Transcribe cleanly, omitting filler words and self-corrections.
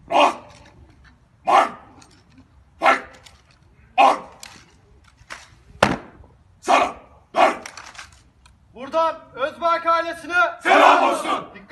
Rah! Man! Tak! An! Sana! Ver! Buradan Özbek ailesine Selam olsun!